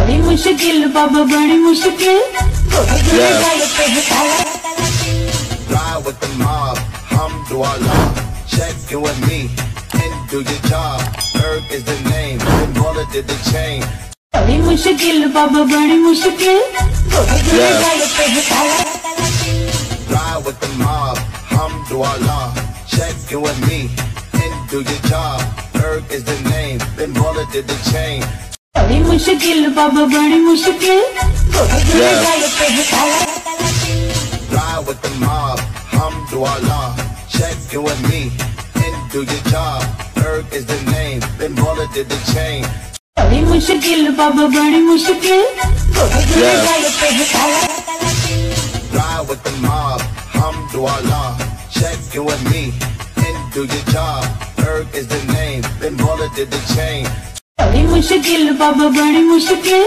बड़ी मुश्किल बाबा बड़ी मुश्किल Ride with the mob, hamdulillah. Check in with me and do your job. Herb is the name, then Mola did the chain. बड़ी मुश्किल बाबा बड़ी मुश्किल Ride with the mob, hamdulillah. Check in with me and do your job. Herb is the name, then Mola did the chain. बड़ी मुश्किल बाबा बड़ी मुश्किल Ride with the mob, hamdulillah. Check in with me and do your job. Herb is the name, then Mola did the chain. बड़ी मुश्किल बाबा बड़ी मुश्किल Ride with the mob, hamdulillah. Check in with me and do your job. Herb is the name, then Mola did the chain. बड़ी मुश्किल बाबा बड़ी मुश्किल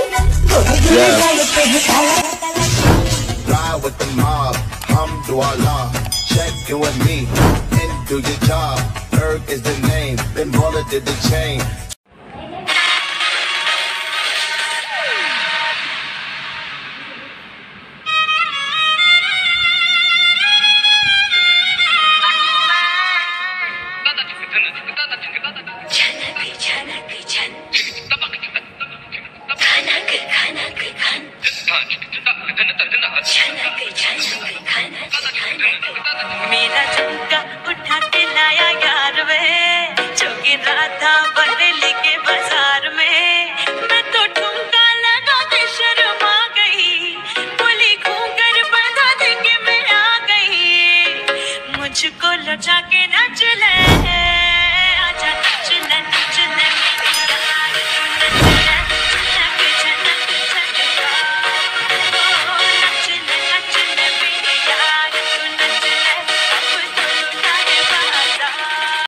Ride with the mob, hamdulillah. Check in with me and do your job. Herb is the name, then Mola did the chain. मेरा झुमका उठा के लाया यार वे जो गिरा था